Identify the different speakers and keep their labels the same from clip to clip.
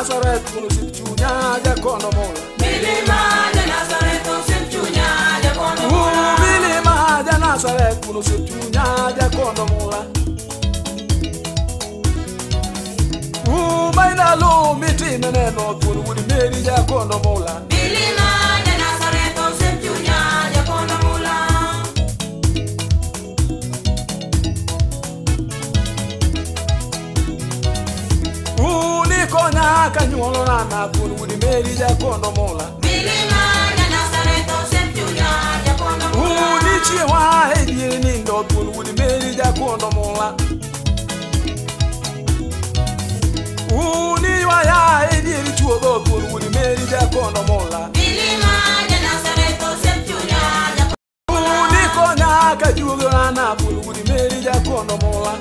Speaker 1: Nazareth kuno sipchunya ja kono mola.
Speaker 2: Milima ja Nazareth sipchunya ja kono mola.
Speaker 1: Milima ja Nazareth kuno sipchunya ja kono mola. Maina lo miti meneno kuno wudi meri ja kono mola.
Speaker 2: Milima ja Nazareth sipchunya ja kono mola.
Speaker 1: Konya kanyolo na kuno wudi meri ja kono mola.
Speaker 2: Milima ja Nazareth sipchunya ja kono mola.
Speaker 1: Chiwa hedi nindo kuno wudi meri ja kono mola. Uniwa ya hedi chuogo kuno wudi meri ja kono mola.
Speaker 2: Milima ja Nazareth sipchunya ja kono mola.
Speaker 1: Konya kajugo na kuno wudi meri ja kono mola.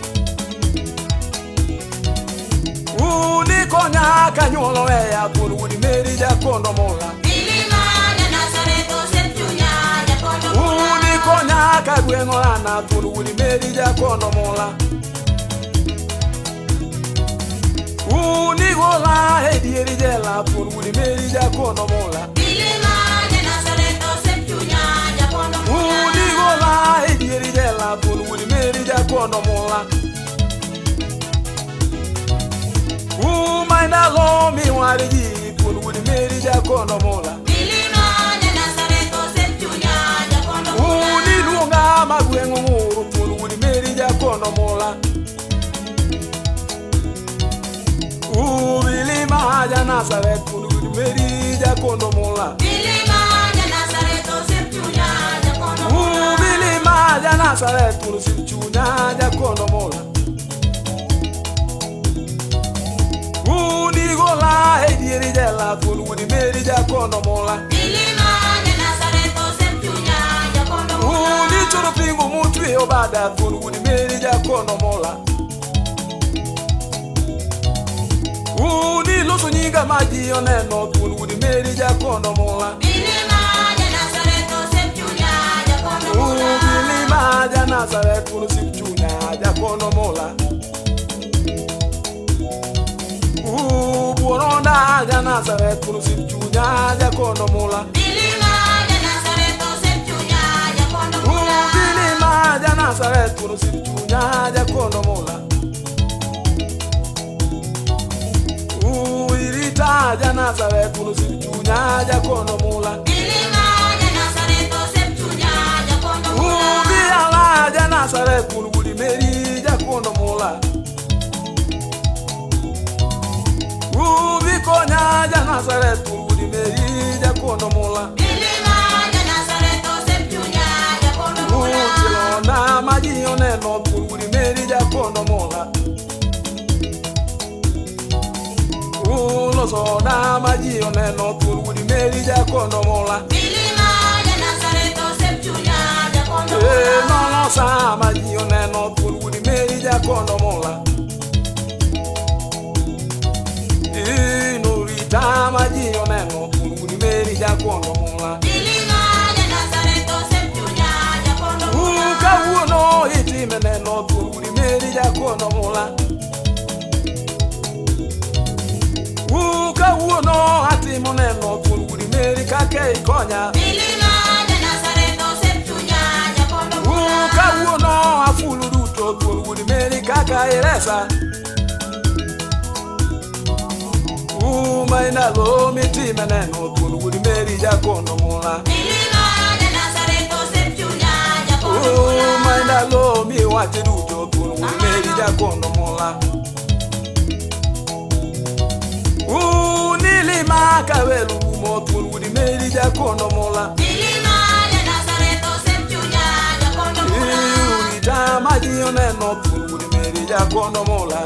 Speaker 1: Konya kanyolo ya kuno wudi meri ja kono mola.
Speaker 2: Milima ja Nazareth sipchunya ja kono mola.
Speaker 1: Konya kagwengo na kuno wudi meri ja kono mola. Gola hedi jela kuno wudi meri ja kono mola.
Speaker 2: Milima ja Nazareth sipchunya ja kono mola.
Speaker 1: Gola hedi jela kuno wudi meri ja kono mola. Maina lo mi wariji kuno wudi meri ja kono mola.
Speaker 2: Milima ja Nazareth sipchunya ja kono mola.
Speaker 1: Lunga magwengo nguru kuno wudi meri ja kono mola. Milima ja Nazareth kuno wudi meri ja kono mola.
Speaker 2: Milima ja Nazareth sipchunya ja kono mola.
Speaker 1: Milima ja Nazareth kuno sipchunya ja kono mola. Gola hedi jela kuno wudi meri ja kono mola.
Speaker 2: Milima ja Nazareth sipchunya ja kono mola.
Speaker 1: Choro pingo mutwe obada kuno wudi meri ja kono mola. Loso nyinga maji oneno kuno wudi meri ja kono mola.
Speaker 2: Milima ja Nazareth sipchunya ja kono mola.
Speaker 1: Milima ja Nazareth kuno sipchunya ja kono mola. Buoronda ja Nazareth kuno sipchunya ja kono mola.
Speaker 2: Milima ja Nazareth sipchunya ja kono mola.
Speaker 1: Milima ja Nazareth kuno sipchunya ja kono mola. Irita ja Nazareth kuno sipchunya ja kono mola.
Speaker 2: Milima ja Nazareth sipchunya ja kono mola.
Speaker 1: Biala ja Nazareth kuno wudi meri ja kono mola. Konya ja Nazareth kuno wudi meri ja kono mola.
Speaker 2: Milima ja Nazareth sipchunya ja kono mola.
Speaker 1: Tilona maji oneno kuno wudi meri ja kono mola. Loso na maji oneno kuno wudi meri ja kono mola.
Speaker 2: Milima ja Nazareth sipchunya ja kono mola.
Speaker 1: No sa maji oneno kuno wudi meri ja kono mola. Maji oneno kuno wudi meri ja kono mola.
Speaker 2: Milima ja Nazareth sipchunya ja kono mola.
Speaker 1: Kawuono iti meneno kuno wudi meri ja kono mola. Kawuono ati moneno kuno wudi meri kake ikonya.
Speaker 2: Milima ja Nazareth sipchunya ja kono mola.
Speaker 1: Kawuono afulu duto kuno wudi meri kaka iresa. Maina lo miti meneno kuno wudi meri ja kono mola.
Speaker 2: Milima ja Nazareth sipchunya ja kono mola.
Speaker 1: Maina lo mi wati duto kuno wudi meri ja kono mola. Nilima kawelu mo kuno wudi meri ja kono mola.
Speaker 2: Milima ja Nazareth sipchunya ja kono mola.
Speaker 1: Irita maji oneno kuno wudi meri ja kono mola.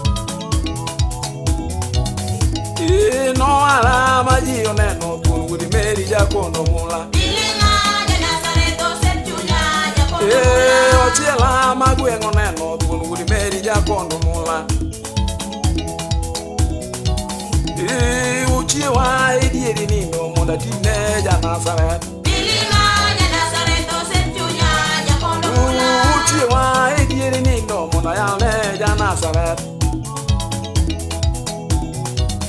Speaker 1: No ala maji oneno kuno wudi meri ja kono mola.
Speaker 2: Milima ja Nazareth sipchunya ja kono mola.
Speaker 1: Ochiela magwengo oneno kuno wudi meri ja kono mola. Uchiwa edieri nindo monda tine ja Nazareth.
Speaker 2: Milima ja Nazareth sipchunya ja kono mola.
Speaker 1: Uchiwa edieri nindo monda yale ja Nazareth.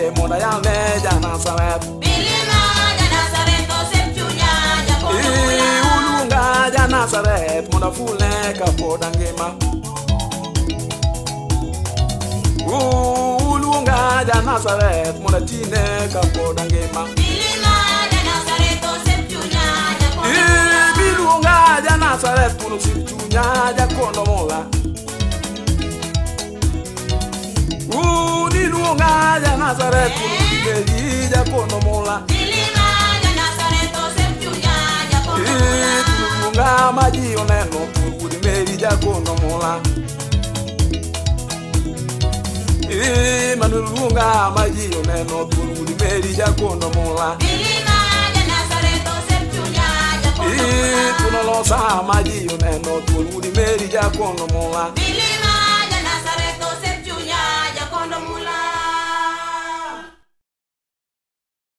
Speaker 1: Mona ya me ja Nazareth.
Speaker 2: Bilima ja Nazareth osepchunya japodula.
Speaker 1: Ulunga ja Nazareth mona fule kapoda ngima. Ulunga ja Nazareth mona tine kapoda ngima.
Speaker 2: Bilima ja Nazareth osepchunya japodula.
Speaker 1: Bilunga ja Nazareth mona sipchunya jakono mola. Ulunga ja Nazareth mona sipchunya jakono mola.
Speaker 2: Bilima ja Nazareth osepchunya japodula.
Speaker 1: Ulunga maji oneno udi meri jakono mola. Manulunga maji oneno udi meri jakono mola.
Speaker 2: Bilima ja Nazareth osepchunya japodula.
Speaker 1: Tunolosa maji oneno udi meri jakono mola.